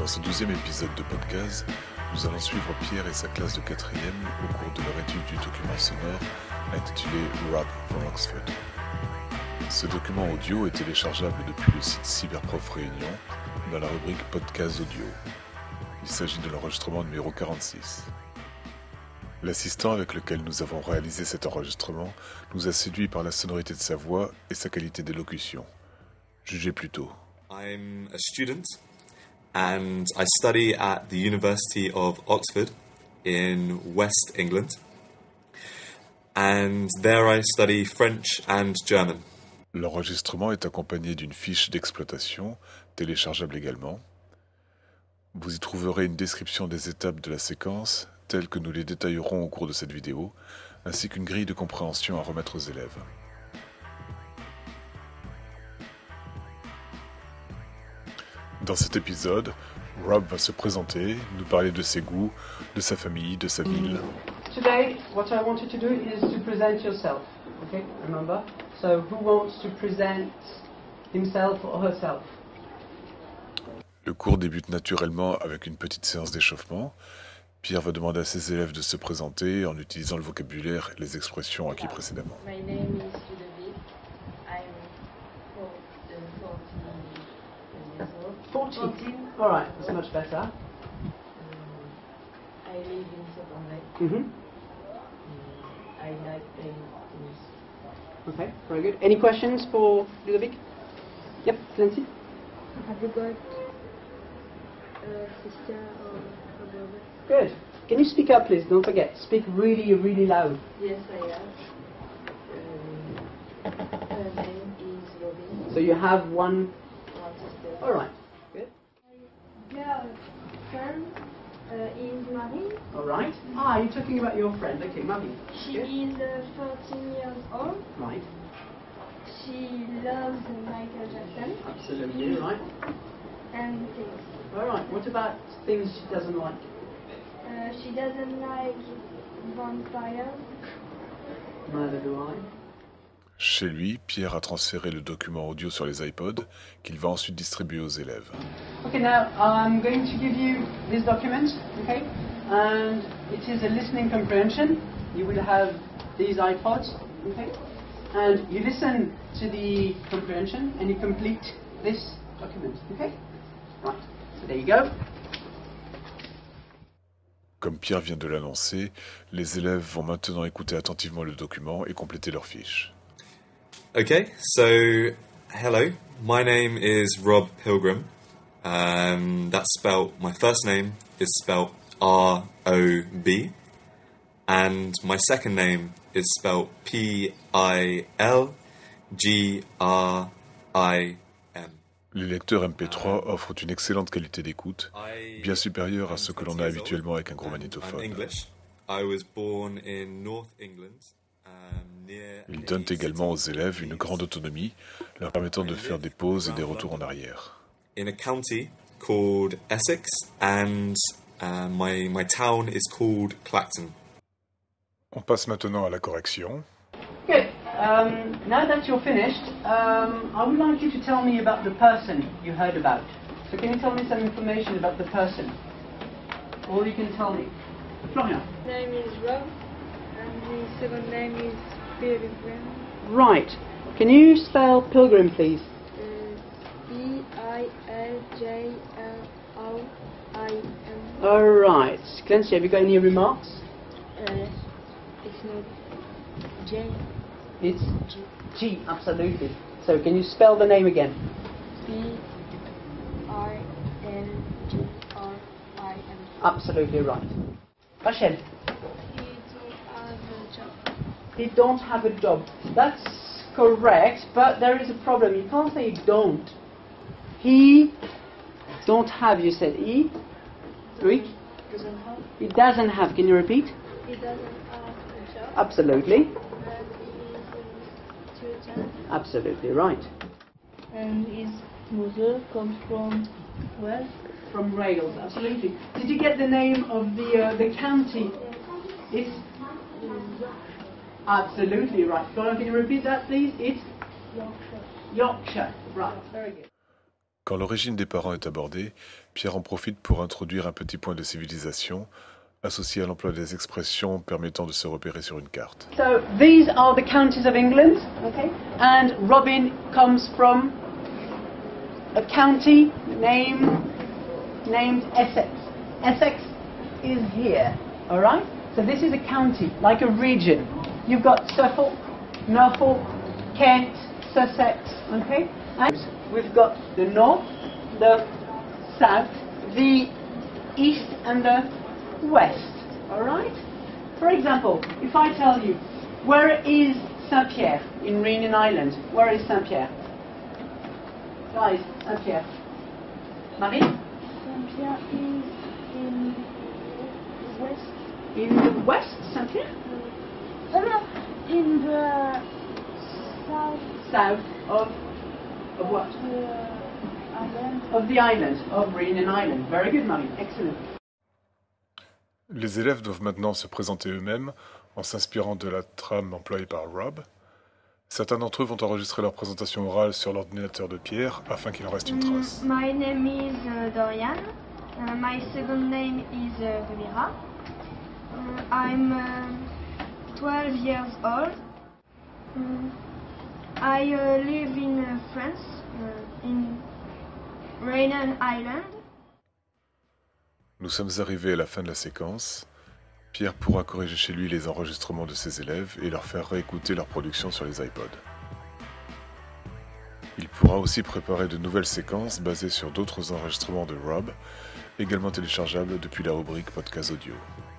Dans ce 12e épisode de podcast, nous allons suivre Pierre et sa classe de 4e au cours de leur étude du document sonore intitulé Rap for Oxford. Ce document audio est téléchargeable depuis le site Cyberprof Réunion dans la rubrique Podcast audio. Il s'agit de l'enregistrement numéro 46. L'assistant avec lequel nous avons réalisé cet enregistrement nous a séduit par la sonorité de sa voix et sa qualité d'élocution. Jugez plutôt. I'm a student and I study at the University of Oxford in West England. And there I study French and German. L'enregistrement est accompagné d'une fiche d'exploitation, téléchargeable également. Vous y trouverez une description des étapes de la séquence, telles que nous les détaillerons au cours de cette vidéo, ainsi qu'une grille de compréhension à remettre aux élèves. Dans cet épisode, Rob va se présenter, nous parler de ses goûts, de sa famille, de sa ville. Today, what I wanted to do is to present yourself. Okay, remember? So, who wants to present himself or herself? Le cours débute naturellement avec une petite séance d'échauffement. Pierre va demander à ses élèves de se présenter en utilisant le vocabulaire et les expressions acquis précédemment. My name is Ludovic. I'm 40 years old. 40. All right, that's much better. I live in September. Mm-hmm. I like playing tennis. Okay, very good. Any questions for Ludovic? Yep, plenty. Have you got a sister or a brother? Good. Can you speak up, please? Don't forget. Speak really, really loud. Yes, I have. Her name is Robin. So you have one. One sister. All right. Good. Girlfriend is Marie. All right. Ah, you're talking about your friend. Okay, Marie. She Good. is 14 years old. Right. She loves Michael Jackson Absolutely right. and things. All right. What about things she doesn't like? She doesn't like vampires. Neither do I. Chez lui, Pierre a transféré le document audio sur les iPods qu'il va ensuite distribuer aux élèves. Okay, now I'm going to give you this document, okay? And it is a listening comprehension. You will have these iPods, okay? And you listen to the comprehension and you complete this document, okay? Right, so there you go. Comme Pierre vient de l'annoncer, les élèves vont maintenant écouter attentivement le document et compléter leur fiche. Okay, so hello, my name is Rob Pilgrim. That's spelled, my first name is spelled R-O-B, and my second name is spelled P-I-L-G-R-I-M. Les lecteurs MP3 offrent une excellente qualité d'écoute, bien supérieure à ce que l'on a habituellement avec un gros magnétophone. I was born in North England, near Ils donnent également aux élèves une grande autonomie, leur permettant de faire des pauses et des retours en arrière. in a county called Essex, and my town is called Clacton. On passe maintenant à la correction. Good. Now that you're finished, I would like you to tell me about the person you heard about. So can you tell me some information about the person? All you can tell me. Florian. His name is Rob and his second name is Pilgrim. Right. Can you spell Pilgrim, please? Pilgrim. All right. Clancy, have you got any remarks? It's not J. It's G, absolutely. So can you spell the name again? Pilgrim. Absolutely right. Rachel. He don't have a job. He don't have a job. That's correct, but there is a problem. You can't say don't. He don't have, you said. He? Rick? Doesn't have. He doesn't have. Can you repeat? He doesn't have a job. Absolutely. And he is a student. Absolutely right. And his mother comes from where? From Wales, absolutely. Did you get the name of the county? It's absolutely right. Can you repeat that, please? It's Yorkshire. Yorkshire. Right. Very good. Quand l'origine des parents est abordée, Pierre en profite pour introduire un petit point de civilisation, associé à l'emploi des expressions permettant de se repérer sur une carte. So these are the counties of England, okay? And Robin comes from a county named Essex. Essex is here, all right? So this is a county, like a region. You've got Suffolk, Norfolk, Kent, Sussex, okay? And we've got the north, the south, the east and the west, all right? For example, if I tell you, where is Saint-Pierre in Réunion Island? Where is Saint-Pierre? Guys, Saint-Pierre. Marie? Saint-Pierre is in west. In the west, Saint-Pierre? In the south South of what? island. Of the island, of Réunion Island. Very good, Marie. Excellent. Les élèves doivent maintenant se présenter eux-mêmes en s'inspirant de la trame employée par Rob. Certains d'entre eux vont enregistrer leur présentation orale sur l'ordinateur de Pierre afin qu'il en reste une trace. My name is Dorian. My second name is Vera. I'm 12 years old. I live in France, in Réunion Island. Nous sommes arrivés à la fin de la séquence. Pierre pourra corriger chez lui les enregistrements de ses élèves et leur faire réécouter leur production sur les iPods. Il pourra aussi préparer de nouvelles séquences basées sur d'autres enregistrements de Rob, également téléchargeables depuis la rubrique Podcast Audio.